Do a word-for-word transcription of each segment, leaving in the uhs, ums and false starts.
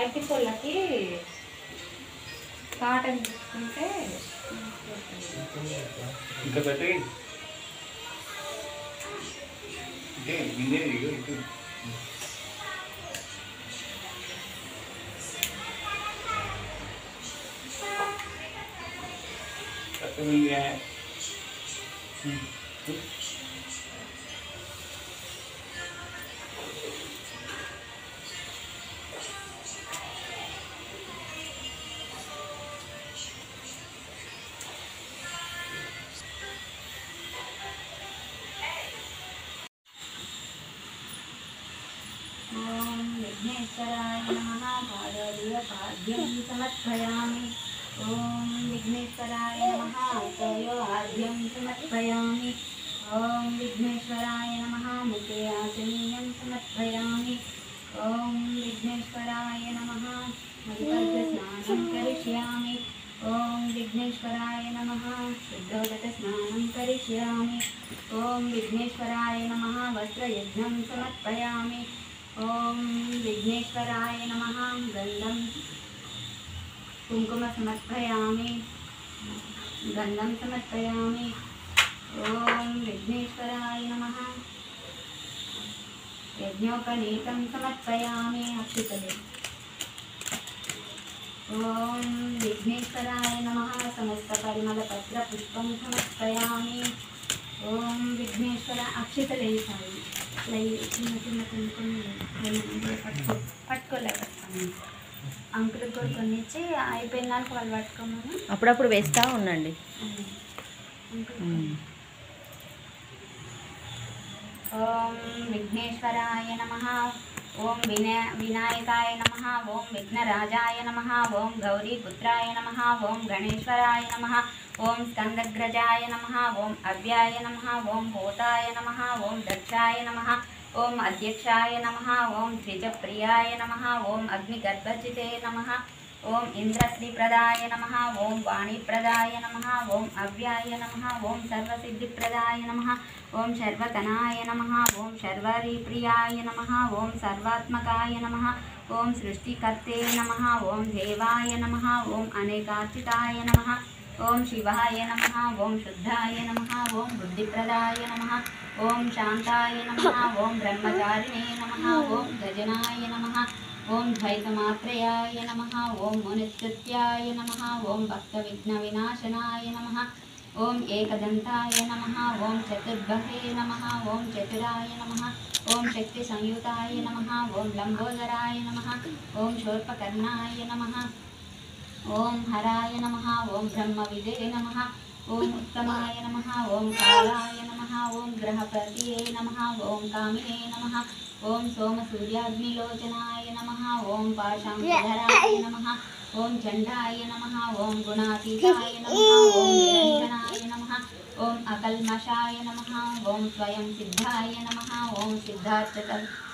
అరటి పొల్లకి కాటన్ తీసుకుంటే ఇంకా పెట్టి అంటే వినే ఇటు కట్టమిగా विघ्नेश्वराय नमः पादोदीयपाद्यं समर्पयामि। ओम विघ्नेश्वराय नमः तयोआद्यं समर्पयामि। ओम विघ्नेश्वराय नमः मुखे आचमनीयं समर्पयामि। ओम विघ्नेश्वराय नमः मधुपर्कस्नानं करिष्यामि। ओम विघ्नेश्वराय नमः शुद्धोदकस्नानं करिष्यामि। ओम विघ्नेश्वराय नमः वस्त्रयज्ञं समर्पयामि। ओम विघ्नेश्वराय नमः गंधं कुंकुम समर्पयामि गंधं समर्पयामि। ओम विघ्नेश्वराय नमः यज्ञोपनीतं समर्पयामि अक्षितले। ओम विघ्नेश्वराय नमः समस्त परिमलपत्र पुष्पं समर्पयामि। ओम विघ्नेश्वर अक्षितले साई చిన్న చిన్న కొన్ని పట్టుకో పట్టుకోలేకపోతాను అంకుల్ కూడా కొన్ని ఇచ్చి అయిపోయినాక వాళ్ళు పట్టుకోమని అప్పుడప్పుడు వేస్తూ ఉండండి। ఓం విఘ్నేశ్వరాయ నమః ఓం వినా వినాయకాయ నమః ఓం విఘ్నరాజాయ నమః ఓం గౌరీపుత్రాయ నమః ఓం గణేశ్వరాయ నమః ఓం స్కందగ్రజాయ నమః ఓం అవ్యాయ నమః ఓం భూతాయ నమః ఓం దక్షాయ నమః ఓం అధ్యక్షాయ నమః ఓం ద్విజప్రియాయ నమః ఓం అగ్నిగర్భజితే నమః ఓం ఇంద్రశ్రీప్రదాయ నమః ఓం వాణీప్రదాయ నమః ఓం అవ్యాయ నమః ఓం సర్వసిద్ధిప్రదాయ నమః ఓం శర్వతనాయ నమః ఓం శర్వరీప్రియాయ నమః ఓం సర్వాత్మకాయ నమః ఓం సృష్టికర్తే నమః ఓం దేవాయ నమః ఓం అనేకార్చితాయ నమః ఓం శివాయ నమః ఓం శుద్ధాయ నమః ఓం బుద్ధిప్రదాయ నమః ఓం శాంతాయ నమః ఓం బ్రహ్మచారిణే నమః ఓం గజనాయ నమః ఓం ద్వైతమాత్రేయాయ నమః ఓం మునిస్తుత్యాయ నమః ఓం భక్తవిఘ్నవినాశనాయ నమః ఓం ఏకదంతాయ నమః ఓం చతుర్భగే నమః ఓం చతురాయ నమః ఓం శక్తి సంయుతాయ నమః ఓం లంబోదరాయ నమః ఓం శూర్పకర్ణాయ నమః ఓం హరాయ నమః ఓం బ్రహ్మవిదే నమః ఓం ఉత్తమాయ నమః ఓం కాలాయ నమః ఓం గ్రహప్రతియే నమః ఓం కామినే నమః ఓం సోమసూర్యాగ్నిలోచనాయ నమః ఓం పాశాంకుధరాయ నమః ఓం చండాయ నమః ఓం గుణాతీతాయ నమః ఓం నిరంజనాయ నమః ఓం అకల్మషాయ నమః ఓం స్వయం సిద్ధాయ నమః ఓం సిద్ధార్థ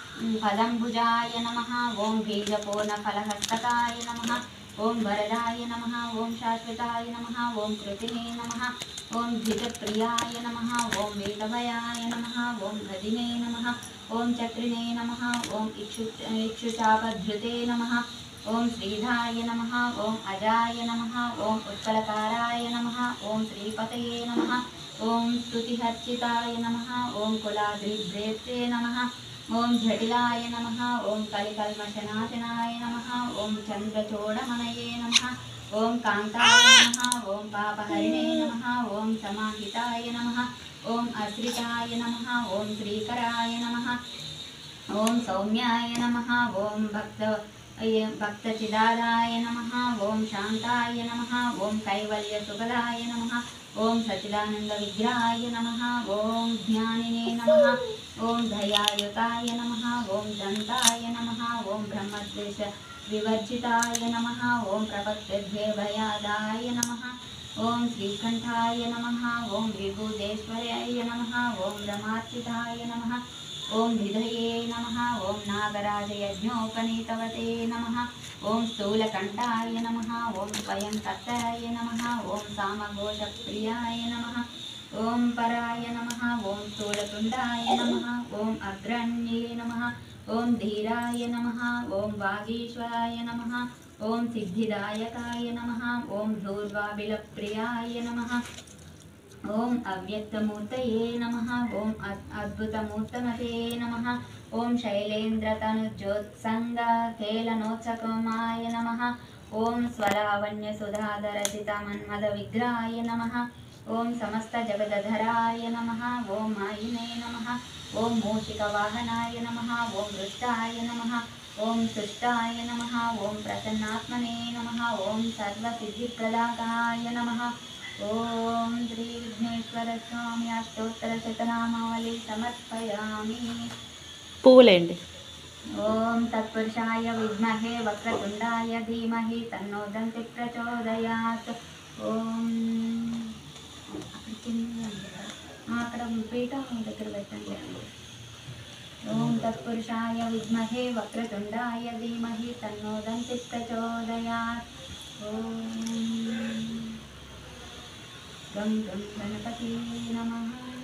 పదంభుజాయ నమః ఓం బీజపూర్ణఫలహస్తకాయ నమః ఓం వరదాయ నమః ఓం శాశ్వతాయ నమః ఓం కృతినే నమః ఓం ద్విజప్రియాయ నమః ఓం వేదవయాయ నమః ఓం గదినే నమః ఓం చక్రినే నమః ఓం ఇక్షు ఇక్షుచాపధృతే నమః ఓం శ్రీధాయ నమః ఓం అజాయ నమః ఓం ఉత్పలకారాయ నమః ఓం శ్రీపతయే నమః ఓం స్తుతిహర్చితాయ నమః ఓం కులాద్రిభ్రేత్తే నమః ఓం జటిలాయ నమః ఓం కలికల్మషనాశనాయ నమః ఓం చంద్రచూడమనయే నమః ఓం కాంతాయ నమః ఓం పాపహరిణే నమః ఓం సమాహితాయ నమః ఓం అశ్రితాయ నమః ఓం శ్రీకరాయ నమః ఓం సౌమ్యాయ నమః ఓం భక్త భక్తచిదారాయ నమః ఓం శాంతాయ నమః ఓం కైవల్యసుఖదాయ నమః ఓం సచిదానంద విగ్రహాయ నమః ఓం జ్ఞానినే నమః ఓం దయాయుతాయ నమః ఓం దంతాయ నమః ఓం బ్రహ్మద్వేష వివర్జితాయ నమః ఓం ప్రపత్యభయాదాయ నమః ఓం శ్రీకంఠాయ నమః ఓం విభూదేశ్వరాయ నమః ఓం రమార్చితాయ నమః ఓం విధయే నమః ఓం నాగరాజయజ్ఞోపనీతవతే నమః ఓం స్థూలకంఠాయ నమః ఓం స్వయం కర్తరాయ నమః ఓం సామఘోషప్రియాయ నమః ఓం పరాయ నమః ఓం స్థూలతుండాయ నమః ఓం అగ్రణ్యే నమః ఓం ధీరాయ నమః ఓం వాగీశ్వరాయ నమః ఓం సిద్ధిదాయకాయ నమః ఓం ధూర్వాబిలప్రియాయ నమః ఓం అవ్యక్తమూర్తయే నమః ఓం అద్భుతమూర్తమతే నమః ఓం శైలేంద్రతనుజ్యోత్సంగకేళనోత్సకమాయ నమః ఓం స్వలావణ్యసుధాధరసితమన్మదవిగ్రహాయ నమః ఓం సమస్తజగదధరాయ నమః ఓం మాయినే నమః ఓం మూషికవాహనాయ నమః ఓం వృష్టాయ నమః ఓం సృష్టాయ నమః ఓం ప్రసన్నాత్మనే నమః ఓం సర్వసిద్ధిప్రదాకాయ నమః ఓం శ్రీ విఘ్నేశ్వర స్వామి అష్టోత్తర శతనామావళి సమర్పయామి. పువ్వులేండి. ఓం తత్పురుషాయ విద్మహే వక్రతుండాయ ధీమహి తన్నో దంతి ప్రచోదయాత్. ఓం అక్కడ పీఠ దగ్గర పెట్టండి. ఓం తత్పురుషాయ విద్మహే వక్రతుండాయ ధీమహి తన్నో దంతి ప్రచోదయాత్. ఓం గం గం గణపతి నమః.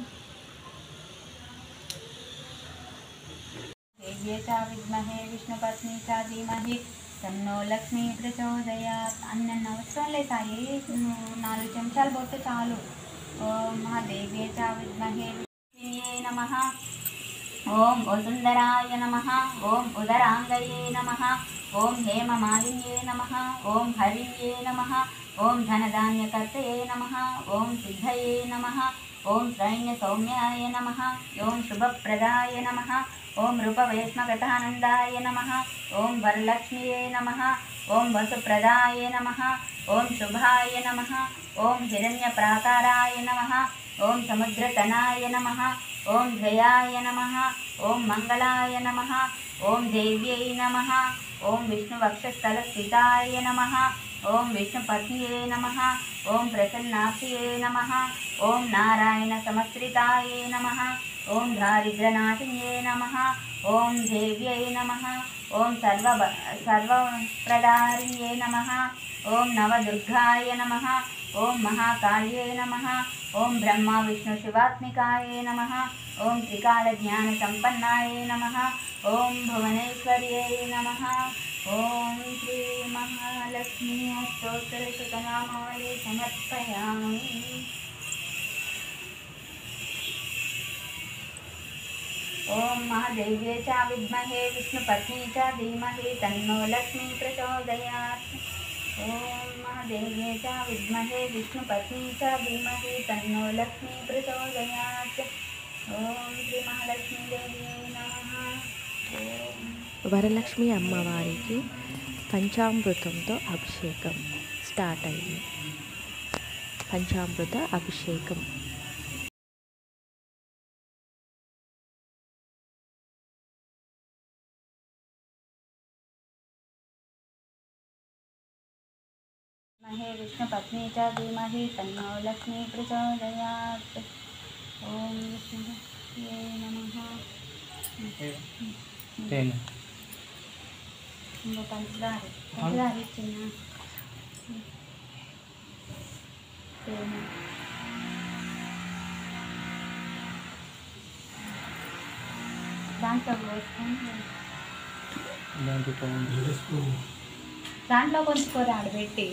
దేవ్యే చ విద్మహే విష్ణుపత్ని చ ధీమహి తన్నో లక్ష్మీ ప్రచోదయాత్. అన్న అవసరం లేదు సాయి, నాలుగు చెంచాలు పోతే చాలు. ఓం మహాదేవ్యే చ విద్మహే విష్ణుయే నమః. ఓం వసుంధరాయ నమః. ఓం ఉదరాంగయే నమః. ఓం హేమమాలిన్యే నమః. ఓం హరిణ్యే నమః. ఓం ధనధాన్యకర్తయే నమః. ఓం సిద్ధయే నమః. ఓం సైన్య సౌమ్యాయ నమః. ఓం శుభప్రదాయ నమః. ఓం రూపవేశ్మగతానందాయ నమః. ఓం వరలక్ష్మ్యే నమః. ఓం వసుప్రదాయ నమః. ఓం శుభాయ నమః. ఓం హిరణ్యప్రాకారాయ నమః. ఓం సముద్రతనాయ నమః. ఓం జయాయ నమః. ఓం మంగళాయ నమః. ఓం దేవ్యై నమః. ఓం విష్ణువక్షస్థలస్థితాయ నమః. ఓం విష్ణుపత్న్యే నమః. ఓం ప్రసన్నాక్షియే నమః. ఓం నారాయణ సమశ్రితాయే నమః. ఓం దారిద్ర్యనాశిన్యే నమః. ఓం దేవ్యై నమః. ఓం సర్వ సర్వప్రదారిణ్యే నమః. ఓం నవదుర్గాయ నమః. ఓం మహాకాళ్యే నమః. ఓం బ్రహ్మ విష్ణు శివాత్మికాయే నమః. ఓం త్రికాల జ్ఞాన సంపన్నాయే నమః. ఓం భువనేశ్వర్యై నమః. ఓం శ్రీ మహాలక్ష్మీ అష్టోత్తర శతనామావళి సమర్పయామి. ఓం మహాదేవ్యే చ విద్మహే విష్ణుపత్ని చ ధీమహి తన్నో లక్ష్మీ ప్రచోదయాత్. ఓం మహాదేవ్యే చ విద్మహే విష్ణుపత్ని చ ధీమహి తన్నో లక్ష్మీ ప్రచోదయాత్. ఓం శ్రీ మహాలక్ష్మీదేవ్యే నమః. ఓం వరలక్ష్మి అమ్మవారికి పంచామృతంతో అభిషేకం స్టార్ట్ అయింది. పంచామృత అభిషేకం. మహే విష్ణుపత్ని చ ధీమహి తన్నో లక్ష్మీ ప్రచోదయాత్. ఓం విష్ణువే నమః. ఇంకో పంచదార పంచదార ఇచ్చిన దాంట్లో పోసుకొని దాంట్లో కొంచెం కూర ఆడబెట్టి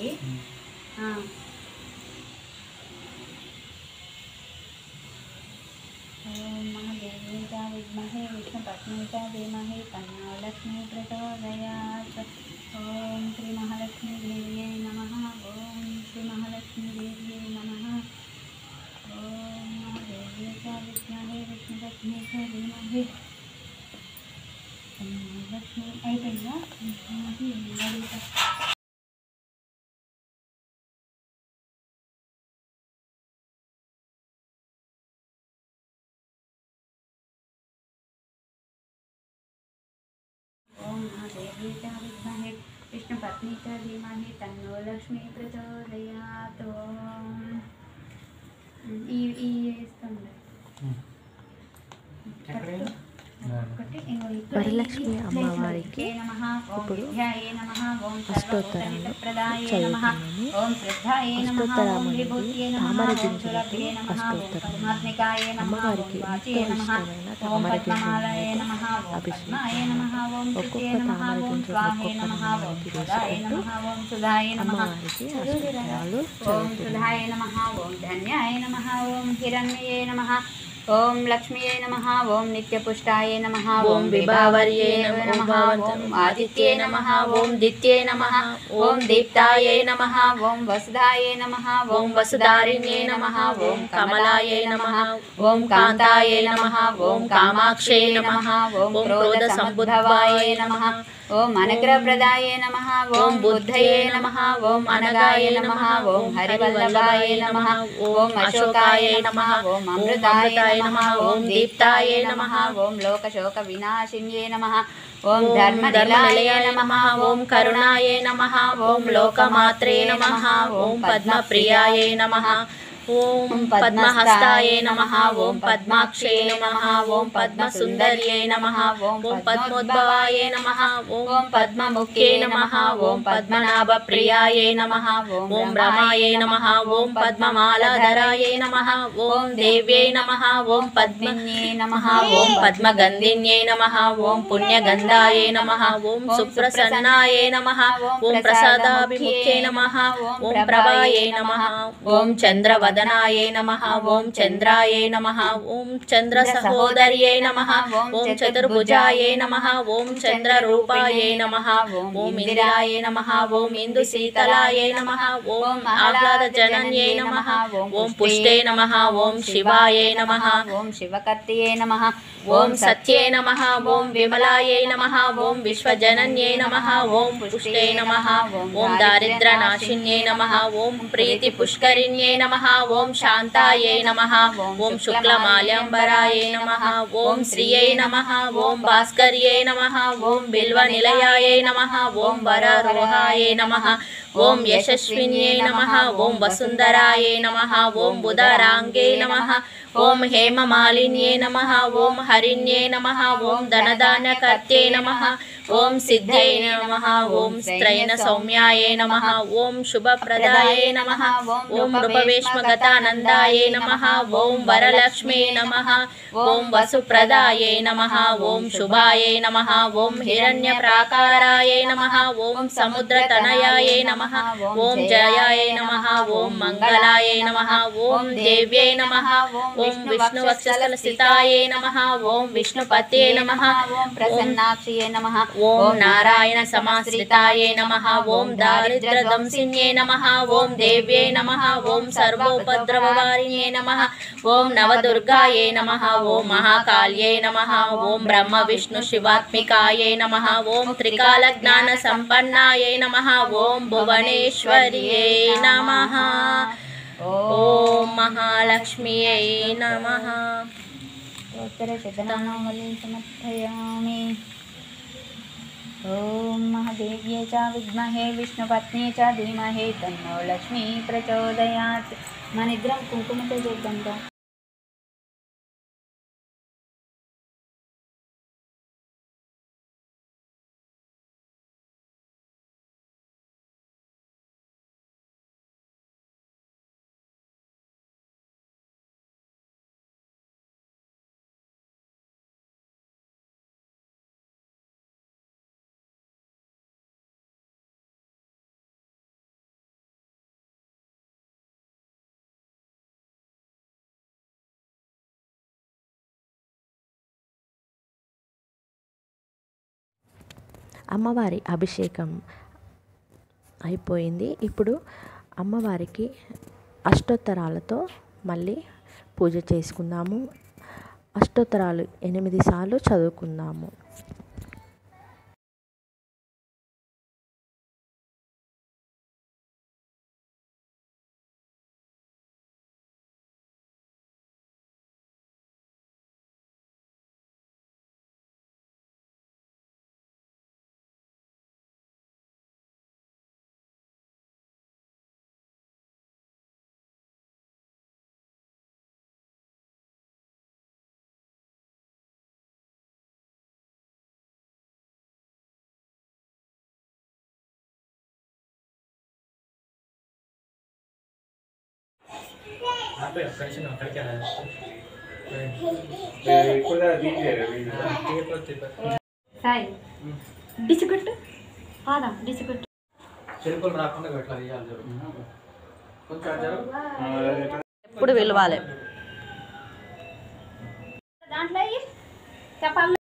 ఓం మహాదేవ్యే చ విద్మహే విష్ణుపత్ని చ ధీమహి తన్నో లక్ష్మీ ప్రచోదయాత్. ఓం శ్రీ మహాలక్ష్మీదేవ్యై నమః. ఓం శ్రీ మహాలక్ష్మీదేవ్యై నమః. ఓం మహాదేవ్యే చ విద్మహే విష్ణుపత్ని చ ధీమహి తన్నో లక్ష్మీ. అయిపోయిందా? ఓం మహాదేవ్యే చ విద్మహే విష్ణుపత్ని చ ధీమహి తన్నో లక్ష్మీ ప్రచోదయాత్. ఓం ఈ ఈ వేస్తాం వరలక్ష్మి అమ్మవారికి ఇప్పుడు అష్టోత్తరాలు చదువుతున్నాము. అష్టోత్తరం అనేది తామర గింజలతో అష్టోత్తరం. అమ్మవారికి ఎంతో ఇష్టమైన తామర గింజలతో అభిషేకం. ఒక్కొక్క తామర గింజలు ఒక్కొక్క నామానికి వేసుకుంటూ అమ్మవారికి అష్టోత్తరాలు చదువుతున్నాము. ఓం లక్ష్మీయే నమః. ఓం నిత్యపుష్టాయే నమః. ఓం విభావర్యే నమః. ఓం ఆదిత్యే నమః. ఓం దిత్యే నమః. ఓం దీప్తాయే నమః. ఓం వసుధాయే నమః. ఓం వసుధారిణ్యే నమః. ఓం కమలాయే నమః. ఓం కాంతాయే నమః. ఓం కామాక్షే నమః. ఓం క్రోధ సంబుద్ధవాయే నమః. ఓం అనుగ్రహప్రదాయే నమః. ఓం బుద్ధయే నమః. ఓం అనగాయే నమః. ఓం హరివల్లభాయే నమః. ఓం అశోకాయే నమః. ఓం అమృతాయ నమః. ఓం దీప్తాయే నమః. ఓం లోకశోక వినాశిన్యే నమః. ఓం ధర్మనిలయాయ నమః. ఓం కరుణాయే నమః. ఓం లోకమాత్రే నమః. ఓం పద్మప్రియాయే నమః. ఓం పద్మహస్తాయే నమః. ఓం పద్మాక్షే నమః. ఓం పద్మసుందర్యే నమః. ఓం పద్మోద్భవాయే నమః. ఓం పద్మముఖ్యే నమః. ఓం పద్మనాభప్రియాయే నమః. ఓం రమాయే నమః. ఓం పద్మమాలాధరాయే నమః. ఓం దేవ్యై నమః. ఓం పద్మిన్యే నమః. ఓం పద్మగంధిన్యే నమః. ఓం పుణ్యగంధాయే నమః. ఓం సుప్రసన్నాయే నమః. ఓం ప్రసాదాభిముఖ్యే నమః. ఓం ప్రభాయే నమః. ఓం చంద్రవద వదనాయే నమః. ఓం చంద్రాయే నమః. ఓం చంద్ర సహోదర్యే నమః. ఓం చతుర్భుజాయే నమః. ఓం చంద్రరూపాయే నమః. ఓం ఇందిరాయే నమః. ఓం ఇందు శీతలాయే నమః. ఓం ఆహ్లాద జనన్యే నమః. ఓం పుష్టే నమః. ఓం శివాయే నమః. ఓం శివకర్తయే నమః. ఓం సత్యే నమః. ఓం విమలాయే నమః. ఓం విశ్వజనన్యే నమః. ఓం పుష్టే నమః. ఓం దారిద్ర్యనాశిన్యే నమః. ఓం ప్రీతి పుష్కరిణ్యే నమః. ఓం శాంతాయే నమః. ఓం శుక్లమాల్యాంబరాయే నమః. ఓం శ్రియై నమః. ఓం భాస్కర్యే నమః. ఓం బిల్వనిలయాయే నమః. ఓం వరారోహాయే నమః. ఓం యశస్విన్యే నమః. ఓం వసుంధరాయే నమః. ఓం బుధరాంగే నమః. ఓం హేమమాలిన్యే నమః. ఓం హరిణ్యే నమః. ఓం ధనధాన్యకర్త్యే నమః. ఓం సిద్ధ్యై నమః. ఓం స్త్రైణ సౌమ్యాయే నమః. ఓం శుభప్రదాయే నమః. ఓం నృపవేష్మగతానందాయే నమః. ఓం వరలక్ష్మీ నమః. ఓం వసుప్రదాయే నమః. ఓం శుభాయే నమః. ఓం హిరణ్యప్రాకారాయే నమః. ఓం సముద్రతనయాయే నమః. ఓం జయాయ నమః. ఓం మంగళాయే నమః. ఓం దేవ్యై నమః. ఓం విష్ణువక్షస్థలస్థితాయే నమః. ఓం విష్ణుపత్యే నమః. ఓం ప్రసన్నాక్షియే నమః. ఓం నారాయణ సమాశ్రితాయే నమః. ఓం దారిద్ర్యదంసిన్యే నమః. ఓం దేవ్యై నమః. ఓం సర్వోపద్రవవారిణ్యే నమః. ఓం నవదుర్గాయే నమః. ఓం మహాకాళ్యై నమః. ఓం బ్రహ్మ విష్ణు శివాత్మికాయే నమః. ఓం త్రికాల జ్ఞాన సంపన్నాయే నమః. ఓం భువనేశ్వర్యై నమః. ఓం మహాలక్ష్మ్యై నమః. उत्तरशतनामावलीं समर्पयामि. ॐ महादेव्यै च विद्महे विष्णुपत्न्यै च धीमहि तन्नो लक्ष्मी प्रचोदयात्. मनिद्रं कुङ्कुमतो చేద్దాం. అమ్మవారి అభిషేకం అయిపోయింది. ఇప్పుడు అమ్మవారికి అష్టోత్తరాలతో మళ్ళీ పూజ చేసుకుందాము. అష్టోత్తరాలు ఎనిమిది సార్లు చదువుకుందాము. ఆపే ఒక్క నిమిషం నువ్వు అక్కడికి వెళ్ళాలి ఇప్పుడు తీసేయాలి తిరుపతి తిరుపతి సాయి డిసికొట్టు పాదం డిసికొట్టు చెరుకులు రాకుండా ఇట్లా తీయాలి జరుగు కొంచెం జరుగు ఎప్పుడు విలువాలి దాంట్లో చెప్పాలి